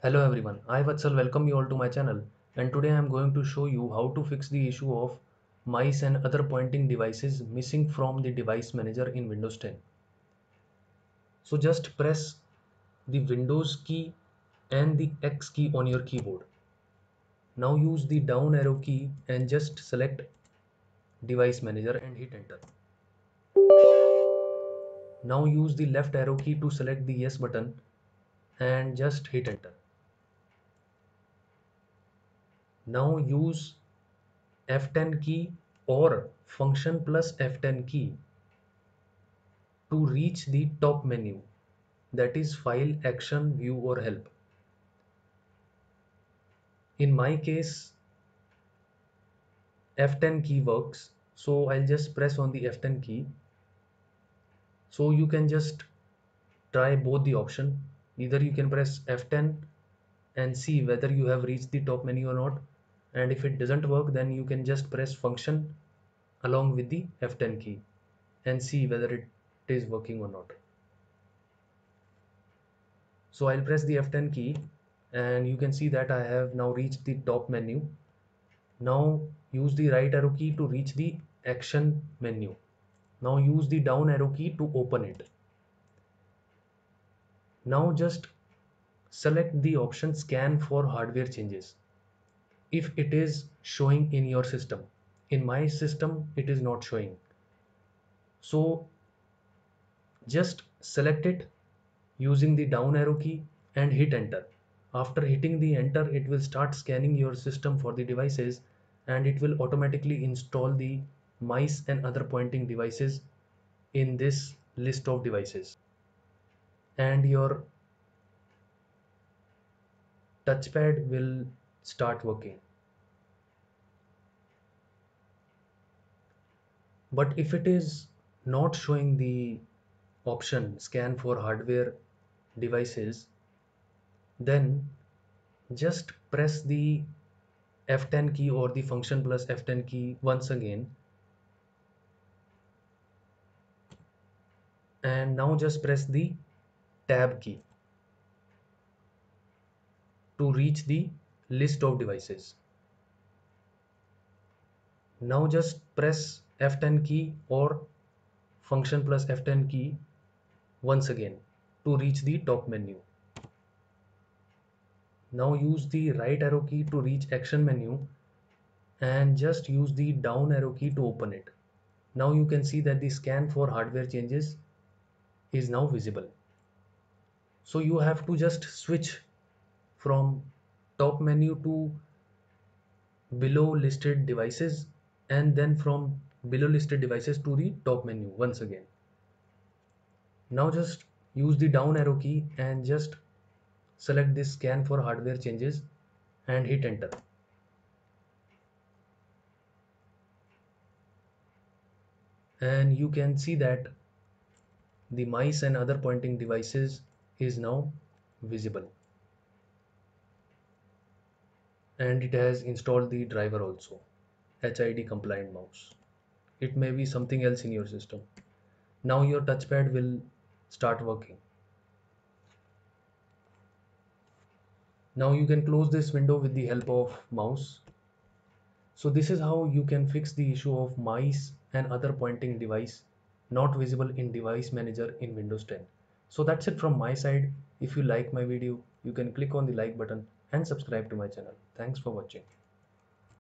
Hello everyone, I Vatsal welcome you all to my channel, and today I am going to show you how to fix the issue of mice and other pointing devices missing from the device manager in Windows 10. So just press the Windows key and the X key on your keyboard. Now use the down arrow key and just select device manager and hit enter. Now use the left arrow key to select the yes button and just hit enter. Now use F10 key or function plus F10 key to reach the top menu, that is file, action, view or help. In my case F10 key works, so I'll just press on the F10 key. So you can just try both the option. Either you can press F10 and see whether you have reached the top menu or not, and if it doesn't work then you can just press function along with the F10 key and see whether it is working or not. So I'll press the F10 key and you can see that I have now reached the top menu. Now use the right arrow key to reach the action menu. Now use the down arrow key to open it. Now just select the option scan for hardware changes if it is showing in your system. In my system it is not showing. So just select it using the down arrow key and hit enter. After hitting the enter, it will start scanning your system for the devices and it will automatically install the mice and other pointing devices in this list of devices, and your touchpad will start working. But if it is not showing the option scan for hardware devices, then just press the F10 key or the function plus F10 key once again, and now just press the tab key to reach the list of devices. Now just press F10 key or function plus F10 key once again to reach the top menu. Now use the right arrow key to reach action menu and just use the down arrow key to open it. Now you can see that the scan for hardware changes is now visible. So you have to just switch from top menu to below listed devices and then from below listed devices to the top menu once again. Now just use the down arrow key and just select this scan for hardware changes and hit enter. And you can see that the mice and other pointing devices is now visible, and it has installed the driver also, HID compliant mouse. It may be something else in your system. Now your touchpad will start working. Now you can close this window with the help of mouse. So this is how you can fix the issue of mice and other pointing device not visible in device manager in Windows 10. So that's it from my side. If you like my video, you can click on the like button and subscribe to my channel. Thanks for watching.